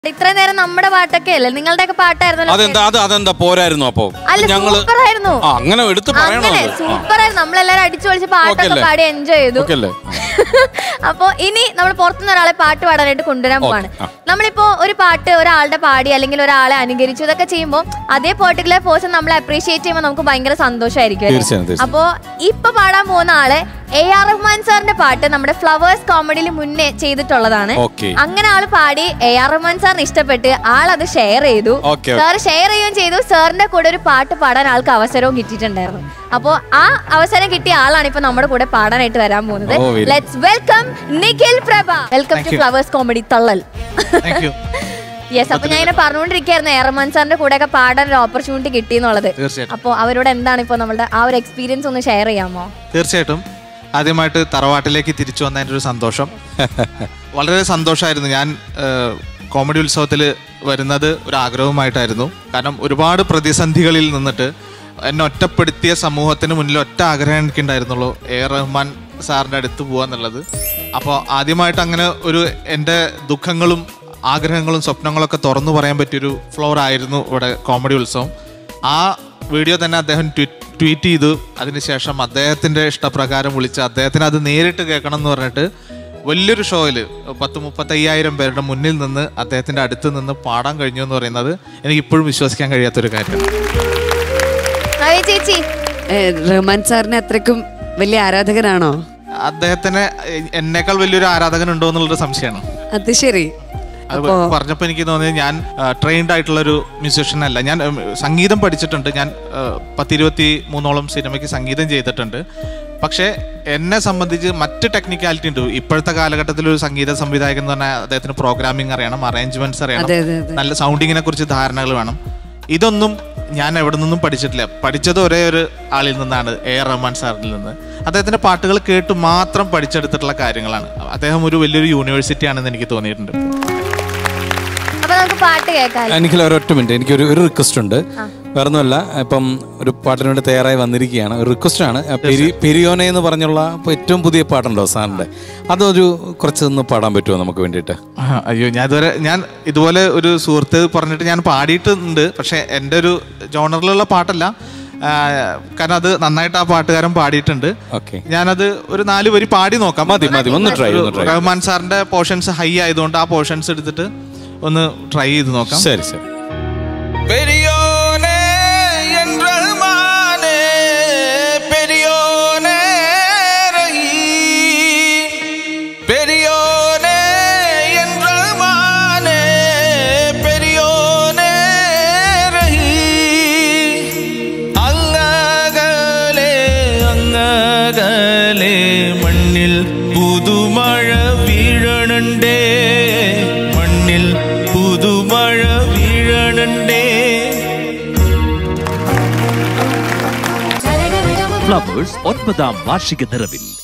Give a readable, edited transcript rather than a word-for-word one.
ഇത്രയും നേരം നമ്മുടെ പാട്ടൊക്കെ അല്ലേ, നിങ്ങളുടെയൊക്കെ പാട്ടായിരുന്നു. അതെന്താ പോരായിരുന്നു? അപ്പൊ സൂപ്പറായിരുന്നു, അങ്ങനെ സൂപ്പറായിരുന്നു. നമ്മളെല്ലാരും അടിച്ചു പൊളിച്ച് പാട്ടൊക്കെ പാടി എൻജോയ് ചെയ്തു. അപ്പൊ ഇനി നമ്മൾ പുറത്തുനിന്ന് ഒരാളെ പാട്ട് പാടാനായിട്ട് കൊണ്ടുവരാൻ പോവാണ്. നമ്മളിപ്പോ ഒരു പാട്ട് ഒരാളുടെ പാടി അല്ലെങ്കിൽ ഒരാളെ അനുകരിച്ചു ഇതൊക്കെ ചെയ്യുമ്പോൾ അതേ പെർട്ടിക്കുലർ പേഴ്സൺ നമ്മളെ അപ്രീഷിയേറ്റ് ചെയ്യുമ്പോൾ നമുക്ക് ഭയങ്കര സന്തോഷമായിരിക്കും. അപ്പോ ഇപ്പൊ പാടാൻ പോകുന്ന ആള് AR റഹ്മാൻ സാറിന്റെ പാട്ട് നമ്മുടെ ഫ്ലവേഴ്സ് കോമഡിയിൽ മുന്നേ ചെയ്തിട്ടുള്ളതാണ്. അങ്ങനെ ആള് പാടി AR റഹ്മാൻ സാറിന് ഇഷ്ടപ്പെട്ട് ആളത് ഷെയർ ചെയ്തു. സാർ ഷെയർ ചെയ്യുകയും ചെയ്തു. സാറിന്റെ കൂടെ ഒരു പാട്ട് പാടാൻ ആൾക്ക് അവസരവും കിട്ടിയിട്ടുണ്ടായിരുന്നു. അപ്പോ ആ അവസരം കിട്ടിയ ആളാണ് ഇപ്പൊ നമ്മുടെ കൂടെ പാടാനായിട്ട് വരാൻ പോകുന്നത്. Let's welcome Nikhil Prabha. Welcome to flowers comedy തള്ളൽ. യെസ്, അപ്പൊ ഞാൻ ഇങ്ങനെ പറഞ്ഞുകൊണ്ടിരിക്കുകയായിരുന്നു AR റഹ്മാൻ സാറിന്റെ കൂടെ ഒക്കെ പാടാൻ ഒരു ഓപ്പർച്യൂണിറ്റി കിട്ടി എന്നുള്ളത്. അപ്പൊ അവരോട് എന്താണ് ഇപ്പൊ നമ്മുടെ ആ ഒരു എക്സ്പീരിയൻസ് ഒന്ന് ഷെയർ ചെയ്യാമോ? തീർച്ചയായിട്ടും. ആദ്യമായിട്ട് തറവാട്ടിലേക്ക് തിരിച്ചു വന്നതിൻ്റെ ഒരു സന്തോഷം, വളരെ സന്തോഷമായിരുന്നു. ഞാൻ കോമഡി ഉത്സവത്തിൽ വരുന്നത് ഒരു ആഗ്രഹവുമായിട്ടായിരുന്നു. കാരണം ഒരുപാട് പ്രതിസന്ധികളിൽ നിന്നിട്ട് എന്നെ ഒറ്റപ്പെടുത്തിയ സമൂഹത്തിന് മുന്നിൽ ഒറ്റ ആഗ്രഹം എനിക്കുണ്ടായിരുന്നുള്ളൂ, AR റഹ്മാൻ സാറിൻ്റെ അടുത്ത് പോകുക എന്നുള്ളത്. അപ്പോൾ ആദ്യമായിട്ട് അങ്ങനെ ഒരു എൻ്റെ ദുഃഖങ്ങളും ആഗ്രഹങ്ങളും സ്വപ്നങ്ങളൊക്കെ തുറന്നു പറയാൻ പറ്റിയൊരു ഫ്ലോർ ആയിരുന്നു ഇവിടെ കോമഡി ഉത്സവം. ആ വീഡിയോ തന്നെ അദ്ദേഹം ട്വീറ്റ് ചെയ്തു. അതിനുശേഷം അദ്ദേഹത്തിൻ്റെ ഇഷ്ടപ്രകാരം വിളിച്ച് അദ്ദേഹത്തിന് അത് നേരിട്ട് കേൾക്കണം എന്ന് പറഞ്ഞിട്ട് വലിയൊരു ഷോയിൽ 30-35,000 പേരുടെ മുന്നിൽ നിന്ന് അദ്ദേഹത്തിൻ്റെ അടുത്ത് നിന്ന് പാടാൻ കഴിഞ്ഞു എന്ന് പറയുന്നത് എനിക്ക് ഇപ്പോഴും വിശ്വസിക്കാൻ കഴിയാത്തൊരു കാര്യമാണ്. റഹ്മാൻ സാറിന് അത്രയ്ക്കും വലിയ ആരാധകനാണോ? അദ്ദേഹത്തിന് എന്നേക്കാൾ വലിയൊരു ആരാധകനുണ്ടോ എന്നുള്ളൊരു സംശയമാണ്. അത് ശരി. പറഞ്ഞപ്പോൾ എനിക്ക് തോന്നിയത് ഞാൻ ട്രെയിൻഡ് ആയിട്ടുള്ളൊരു മ്യൂസീഷ്യൻ അല്ല. ഞാൻ സംഗീതം പഠിച്ചിട്ടുണ്ട്. ഞാൻ 10-23 സിനിമയ്ക്ക് സംഗീതം ചെയ്തിട്ടുണ്ട്. പക്ഷേ എന്നെ സംബന്ധിച്ച് മറ്റ് ടെക്നിക്കാലിറ്റി ഉണ്ട്. ഇപ്പോഴത്തെ കാലഘട്ടത്തിൽ ഒരു സംഗീത സംവിധായകൻ എന്ന് പറഞ്ഞാൽ അദ്ദേഹത്തിന് പ്രോഗ്രാമിംഗ് അറിയണം, അറേഞ്ച്മെന്റ്സ് അറിയണം, നല്ല സൗണ്ടിങ്ങിനെ കുറിച്ച് ധാരണകൾ വേണം. ഇതൊന്നും ഞാൻ എവിടെ നിന്നും പഠിച്ചിട്ടില്ല. പഠിച്ചത് ഒരേ ഒരു ആളിൽ നിന്നാണ്, AR റഹ്മാൻ സാറിൽ നിന്ന്. അദ്ദേഹത്തിൻ്റെ പാട്ടുകൾ കേട്ട് മാത്രം പഠിച്ചെടുത്തിട്ടുള്ള കാര്യങ്ങളാണ്. അദ്ദേഹം ഒരു വലിയൊരു യൂണിവേഴ്സിറ്റി ആണെന്ന് എനിക്ക് തോന്നിയിട്ടുണ്ട്. എനിക്ക് ഒരൊറ്റ മിനിറ്റ്, എനിക്കൊരു റിക്വസ്റ്റ് ഉണ്ട്. വേറൊന്നുമല്ല, ഇപ്പം ഒരു പാട്ടിന് വേണ്ടി തയ്യാറായി വന്നിരിക്കുകയാണ്. ഒരു റിക്വസ്റ്റ് ആണ്. പെരിയോനെ എന്ന് പറഞ്ഞുള്ള ഏറ്റവും പുതിയ പാട്ടുണ്ടോ സാറിൻ്റെ, അതൊരു കുറച്ചൊന്ന് പാടാൻ പറ്റുമോ നമുക്ക് വേണ്ടിയിട്ട്? അയ്യോ, ഞാൻ ഇതുപോലെ ഒരു സുഹൃത്ത് പറഞ്ഞിട്ട് ഞാൻ പാടിയിട്ടുണ്ട്. പക്ഷെ എൻ്റെ ഒരു ജോണറിലുള്ള പാട്ടല്ല. കാരണം അത് നന്നായിട്ട് ആ പാട്ടുകാരൻ പാടിയിട്ടുണ്ട്. ഞാനത് ഒരു 4 വരി പാടി നോക്കാം. റഹ്മാൻ സാറിന്റെ പോർഷൻസ് ഹൈ ആയതുകൊണ്ട് ആ പോർഷൻസ് എടുത്തിട്ട് ഒന്ന് ട്രൈ ചെയ്ത് നോക്കാം. ശരി ശരി. പെരിയോനെ എൻ റഹ്മാനെ പെരിയോനെ റഹീം, പെരിയോനെ എൻ റഹ്മാനെ പെരിയോനെ റഹീം. അങ്ങകലെ അങ്ങകലെ മണ്ണിൽ പുതുമഴ വീഴണണ്ടേ, മണ്ണിൽ പുതുമഴ വീഴണണ്ടേ. ഫ്ലവേഴ്സ് 9ാം വാർഷിക നിറവിൽ